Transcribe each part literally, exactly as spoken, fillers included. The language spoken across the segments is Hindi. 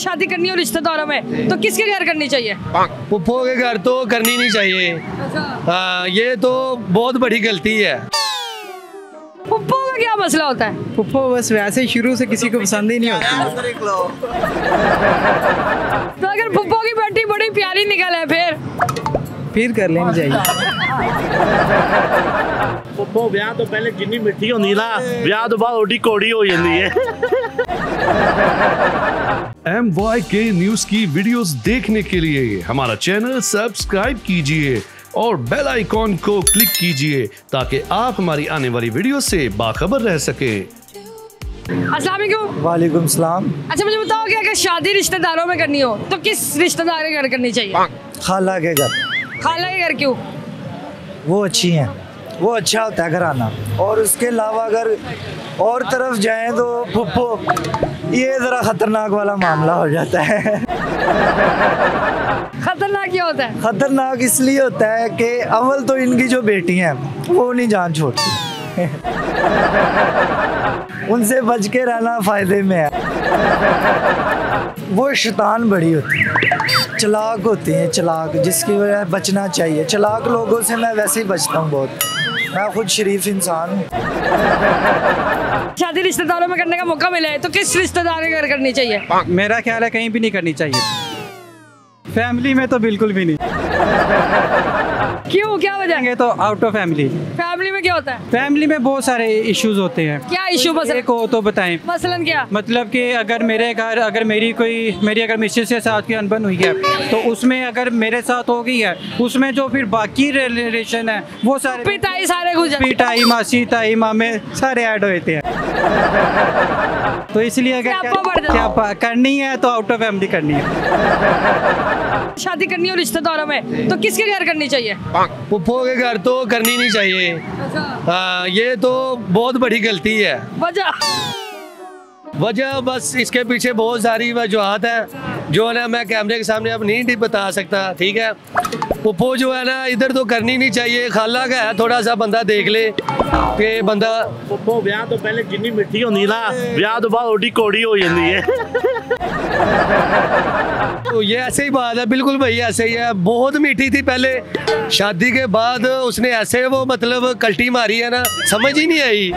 शादी करनी हो रिश्तेदारों में तो किसके घर करनी चाहिए? पुप्पो के घर तो करनी नहीं चाहिए। हाँ, ये तो बहुत बड़ी गलती है। पुप्पो का क्या मसला होता है? पुप्पो बस वैसे ही शुरू से किसी को पसंद ही नहीं होती। तो अगर पुप्पो की बेटी बड़ी प्यारी निकल है फिर फिर कर लेनी चाहिए। पुप्पो ब्याह तो पहले जिन्नी मिठी होनी ना, ब्याह तो बाद ओडी कोड़ी हो जाती है। एम वाई के न्यूज की वीडियोस देखने के लिए हमारा चैनल सब्सक्राइब कीजिए और बेल आइकॉन को क्लिक कीजिए ताकि आप हमारी आने वाली वीडियो से बाखबर रह सके। अस्सलाम वालेकुम। वालेकुम सलाम। अच्छा मुझे बताओ कि अगर शादी रिश्तेदारों में करनी हो तो किस रिश्तेदार के घर करनी चाहिए? खाला के घर। खाला के घर क्यों? वो अच्छी हैं, वो अच्छा होता है घराना। और उसके अलावा अगर और तरफ जाएं तो पुप्पो ये जरा खतरनाक वाला मामला हो जाता है। खतरनाक क्या होता है? खतरनाक इसलिए होता है कि अव्वल तो इनकी जो बेटी हैं वो नहीं जान छोड़ती। उनसे बच के रहना फायदे में है। वो शैतान बड़ी होती है, चालाक होती हैं, चालाक, जिसकी वजह बचना चाहिए। चालाक लोगों से मैं वैसे ही बचता हूँ बहुत। मैं खुद शरीफ इंसान हूँ। शादी रिश्तेदारों में करने का मौका मिले तो किस रिश्तेदार के घर करनी चाहिए? मेरा ख्याल है कहीं भी नहीं करनी चाहिए। फैमिली में तो बिल्कुल भी नहीं। क्यों, क्या वजह है? तो आउट ऑफ फैमिली। फैमिली में क्या होता है? फैमिली में बहुत सारे इश्यूज होते हैं। क्या इशू? मसलन एक हो तो बताएं। मसलन क्या? मतलब कि अगर मेरे घर अगर मेरी कोई मेरी अगर मिसेस के साथ की अनबन हुई है तो उसमें अगर मेरे साथ हो गई है उसमें जो फिर बाकी रिलेशन है वो सारे पिताई सारे गुजर पिताई मासी ताई मामे सारे ऐड होते हैं। तो इसलिए अगर क्या, क्या करनी है तो आउट ऑफ फैमिली करनी है। शादी करनी हो रिश्तेदारों में तो किसके घर करनी चाहिए? पुप्पो के घर तो करनी नहीं चाहिए। हाँ, ये तो बहुत बड़ी गलती है। वजह वजह बस इसके पीछे बहुत सारी वजूहत है जो है ना मैं कैमरे के सामने अब नहीं बता सकता। ठीक है, पुप्पो जो है ना इधर तो करनी नहीं चाहिए। खाला का है, थोड़ा सा बंदा देख ले कि बंदा पुप्पो ब्याह तो पहले जिन्नी मिठी होनी ना, ब्याह तो बाद ओडी कोड़ी हो जाती है। तो ये ऐसे ही बात है, बिल्कुल भाई ऐसे ही है। बहुत मीठी थी पहले, शादी के बाद उसने ऐसे वो मतलब कल्टी मारी है ना, समझ ही नहीं आई।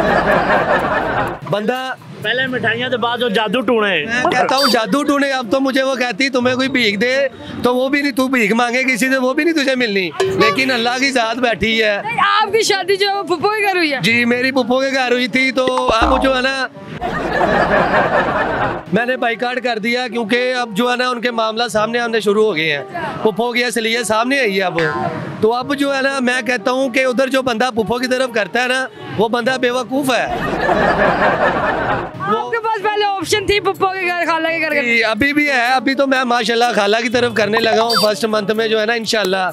बंदा पहले मिठाइयाँ के बाद जो जादू टूने। मैं कहता हूँ जादू टूने। अब तो मुझे वो कहती तुम्हें कोई भीख दे तो वो भी नहीं, तू भीख मांगे किसी से वो भी नहीं तुझे मिलनी। लेकिन अल्लाह की साथ बैठी है। आपकी शादी जो है वो पुप्पो के घर हुई है? जी, मेरी पुप्पो के घर हुई थी। तो अब जो है ना मैंने बाइकाट कर दिया क्योंकि अब जो है ना उनके मामला सामने आने शुरू हो गए हैं। पुप्पो की असलियत सामने आई है अब। तो अब जो है ना मैं कहता हूँ कि उधर जो बंदा पुप्पो की तरफ करता है ना वो बंदा बेवकूफ़ है। आपके पास पहले ऑप्शन थी पुप्पो के घर, खाला के घर? अभी भी है। अभी तो मैं माशाल्लाह खाला की तरफ करने लगा हूँ। फर्स्ट मंथ में जो है ना इंशाल्लाह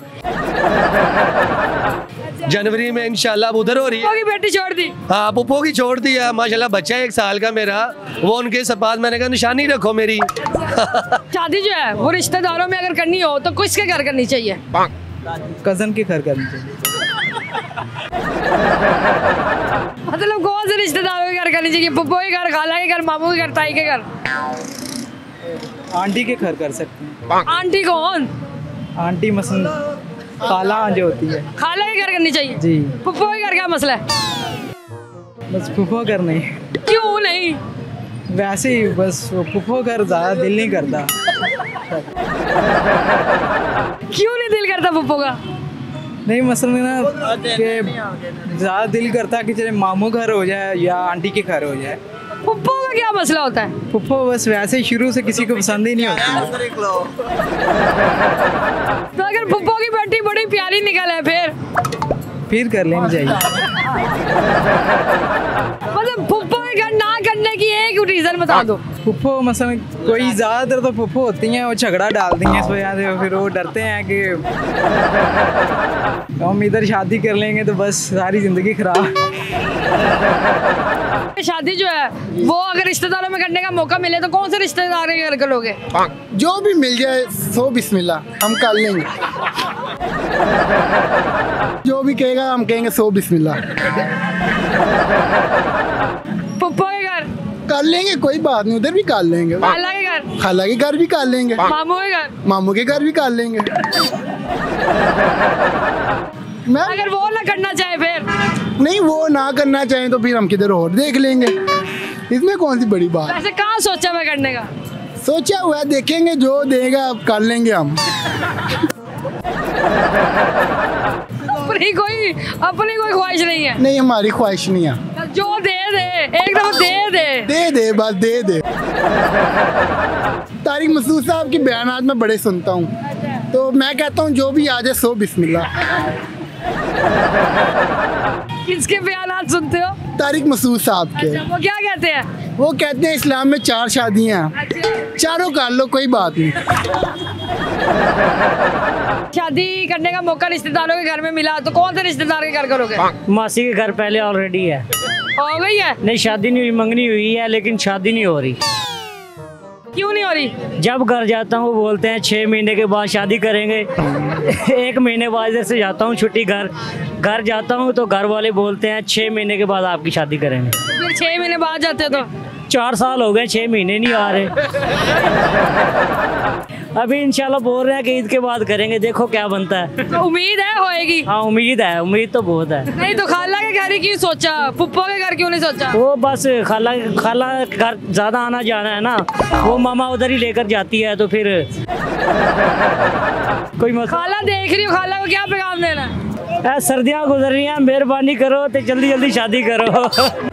जनवरी में इंशाल्लाह अब उधर हो रही है। पुप्पो की बेटी छोड़ दी? हाँ, पुप्पो की छोड़ दी है। माशाल्लाह बच्चा है एक साल का मेरा। वो उनके सपात मैंने कहा निशानी रखो मेरी। शादी जो है वो रिश्तेदारों में अगर करनी हो तो किसके घर करनी चाहिए? कजन के घर करनी चाहिए। मतलब कौन से रिश्तेदारों के घर करनी चाहिए? पुप्पो के घर, खाला के घर, मामू के घर, ताई के घर? आंटी के घर कर सकते हैं। आंटी कौन? आंटी मसलन खाला जो होती है। खाला के घर करनी चाहिए जी। पुप्पो के घर क्या मसला है? बस पुप्पो घर नहीं। क्यों नहीं? वैसे ही बस पुप्पो घर ज़्यादा दिल नहीं करता। क्यों नहीं दिल करता पुप्पो का? नहीं मसलन ना कि ज़्यादा दिल करता कि चले मामू घर हो जाए या आंटी के घर हो जाए। पुप्पो का क्या मसला होता है? पुप्पो बस वैसे ही शुरू से किसी को पसंद ही नहीं होती। तो अगर पुप्पो की बेटी बड़ी प्यारी निकल है फिर फिर कर लेनी चाहिए। मतलब पुप्पो के घर ना करने की एक रीजन बता दो। पुप्पो मसलन कोई ज़्यादातर तो पुप्पो होती हैं वो झगड़ा डालती हैं इस वजह से, फिर वो डरते हैं कि हम इधर शादी कर लेंगे तो बस सारी ज़िंदगी खराब। शादी जो है वो अगर रिश्तेदारों में करने का मौका मिले तो कौन से रिश्तेदार के घर करोगे? जो भी मिल जाए सो बिस्मिल्लाह हम कर लेंगे। जो भी कहेगा हम कहेंगे सो बिस्मिल्लाह। पुप्पो के घर कर लेंगे, कोई बात नहीं, उधर भी कर लेंगे। खाला के घर, खाला के घर भी कर लेंगे, मामू के घर, मामू के घर भी कर लेंगे। मैं अगर वो ना करना चाहे फिर? नहीं, वो ना करना चाहें तो फिर हम किधर और देख लेंगे, इसमें कौन सी बड़ी बात। वैसे कहाँ सोचा मैं करने का? सोचा हुआ है, देखेंगे जो देगा कर लेंगे हम। अपनी कोई अपनी कोई ख्वाहिश नहीं है? नहीं, हमारी ख्वाहिश नहीं है। जो दे दे, एक दफा दे दे दे दे बस दे दे। तारिक मसूद साहब की बयानात मैं बड़े सुनता हूँ, तो मैं कहता हूँ जो भी आ जाए सो बिस्मिल्लाह। किसके बयानात सुनते हो? तारिक मसूद साहब के। वो क्या कहते हैं? वो कहते हैं इस्लाम में चार शादियाँ, चारों कर लो, कोई बात नहीं। शादी करने का मौका रिश्तेदारों के घर में मिला तो कौन से रिश्तेदार के घर करोगे? मासी के घर पहले ऑलरेडी है। हो गई है? नहीं, शादी नहीं हुई, मंगनी हुई है लेकिन शादी नहीं हो रही। क्यों नहीं हो रही? जब घर जाता हूँ वो बोलते हैं छः महीने के बाद शादी करेंगे। एक महीने बाद इधर से जाता हूँ छुट्टी, घर घर जाता हूँ तो घर वाले बोलते हैं छः महीने के बाद आपकी शादी करेंगे। फिर छह महीने बाद जाते हो तो? चार साल हो गए, छः महीने नहीं आ रहे। अभी इंशाल्लाह बोल रहे हैं कि ईद के बाद करेंगे, देखो क्या बनता है। तो उम्मीद है होएगी? हाँ उम्मीद है, उम्मीद तो बहुत है। नहीं तो खाला के घर ही क्यों सोचा, पुप्पो के घर क्यों नहीं सोचा? वो बस खाला खाला घर ज्यादा आना जाना है ना, वो मामा उधर ही लेकर जाती है तो फिर कोई मत। खाला देख रही हो, खाला को क्या पैगाम देना है? ऐ सर्दियाँ गुजर रही हैं, मेहरबानी करो तो जल्दी जल्दी शादी करो।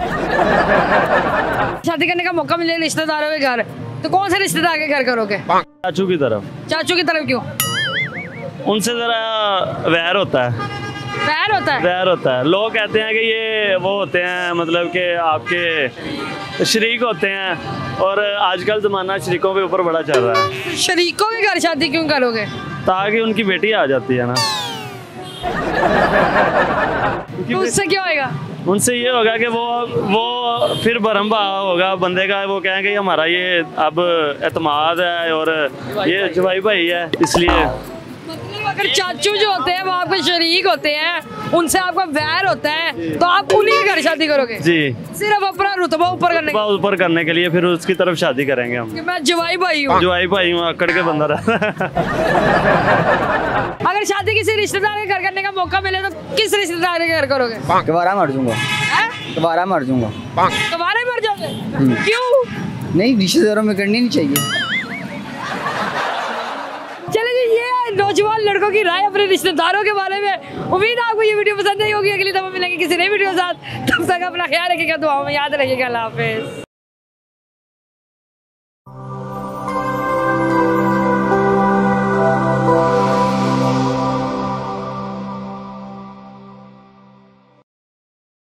शादी करने का मौका मिले रिश्तेदारों के घर तो कौन से रिश्तेदार के घर करोगे? चाचू की तरफ। चाचू की तरफ क्यों? उनसे जरा वैर होता है। वैर होता है? वैर होता है। लोग कहते हैं कि ये वो होते हैं, मतलब कि आपके शरीक होते हैं, और आजकल जमाना शरीकों के ऊपर बड़ा चल रहा है। शरीकों के घर शादी क्यों करोगे? ताकि उनकी बेटी आ जाती है ना। तो उससे क्या होएगा? उनसे ये होगा कि वो वो फिर भरम भाव होगा बंदे का, वो कहेंगे हमारा ये अब एतमाद है और ये जवाई भाई है, इसलिए। मतलब अगर चाचू जो होते हैं वो आपके शरीक होते हैं, उनसे आपका वैर होता है तो आप उन्हीं के घर शादी करोगे? जी, सिर्फ अपना रुतबा ऊपर करने रुतबा ऊपर करने के लिए फिर उसकी तरफ शादी करेंगे हम। कि मैं जवाई भाई हूँ। जवाई भाई हूँ, अकड़ के बंदा रहा। अगर शादी किसी रिश्तेदार के घर करने का मौका मिले तो किस रिश्तेदार के घर करोगे? दोबारा मर जाऊंगा, दोबारा मर जाऊंगा। दोबारा मर जाओगे? क्यों? नहीं, रिश्तेदारों में करनी नहीं चाहिए। चले जी, ये नौजवान लड़कों की राय अपने रिश्तेदारों के बारे में। उम्मीद है आपको ये वीडियो पसंद आई होगी। अगली दफा मिलेंगे किसी नई वीडियो के साथ, तब तक अपना ख्याल रखिएगा, दुआओं में याद रखिएगा। अल्लाह हाफिज़।